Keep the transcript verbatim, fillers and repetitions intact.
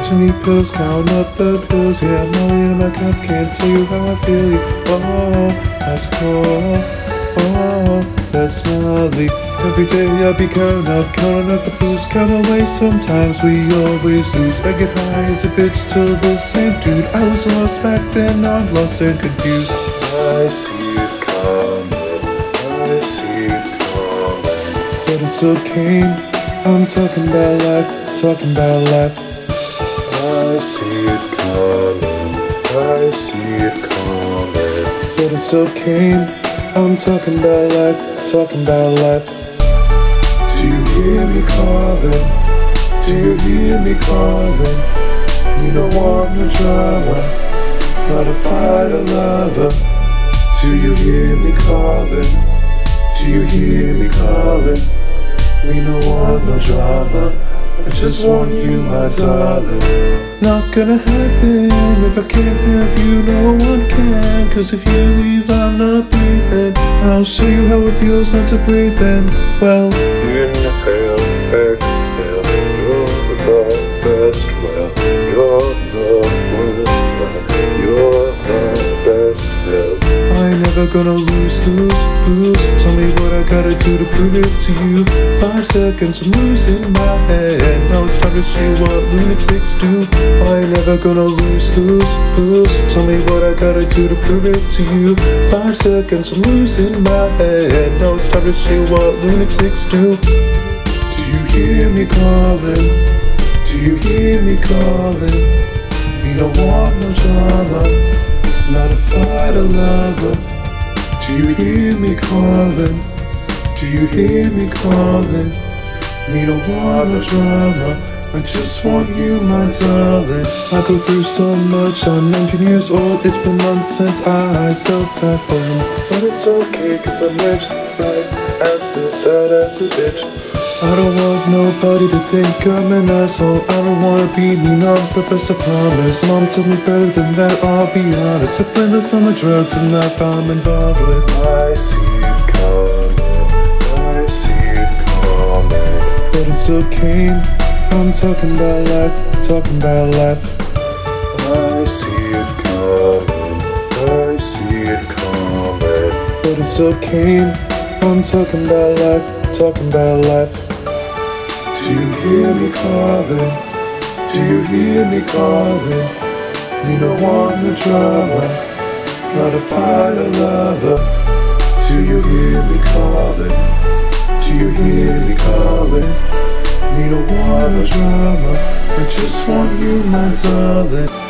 too many pills, count up the pills. Yeah, I'm all in my cup, can't tell you how I feel. You. Oh, that's cool. Oh, that's gnarly. Every day I be counting up, counting up the blues, count away. Sometimes we always lose. I get high as a bitch till the same dude. I was lost back then, now I'm lost and confused. I see it coming, I see it coming, but it still came. I'm talking about life, talking about life. I see it coming, I see it coming, but it still came. I'm talking about life, talking about life. Do you hear me calling? Do you hear me calling? You don't want no drama, not a fighter lover. Do you hear me calling? Do you hear me calling? We don't want no drama, I just want you, my darling. Not gonna happen if I can't have you, no one can. Cause if you leave, I'm not breathing. I'll show you how it feels not to breathe then. Well, inhale, exhale, you're the best, well, you're the worst, well, you're the best, well. I ain't never gonna lose, lose, lose. Tell me what I gotta do to prove it to you. Five seconds, I'm losing my head. Now it's time to see what lunatics do. I ain't never gonna lose, lose, lose. Tell me what I gotta do to prove it to you. Five seconds, I'm losing my head. Now it's time to see what lunatics do. Do you hear me calling? Do you hear me calling? You don't want no drama, not a fighter lover. Do you hear me calling? Do you hear me calling? Me don't want no drama, I just want you, my darling. I go through so much, I'm nineteen years old. It's been months since I felt at home. But it's okay, cause I'm rich inside. I'm still sad as a bitch. I don't want nobody to think I'm an asshole. I don't wanna be mean on purpose, I promise. Mom told me better than that, I'll be honest. I blame this on the drugs and life I'm involved with. I see it coming, I see it coming, but it still came. I'm talking about life, talking about life. I see it coming, I see it coming, but it still came. I'm talking about life, talking about life. Do you hear me calling? Do you hear me calling? You don't want no drama, not a fighter lover. Do you hear me calling? Do you hear me calling? You don't want no drama, I just want you, my darling.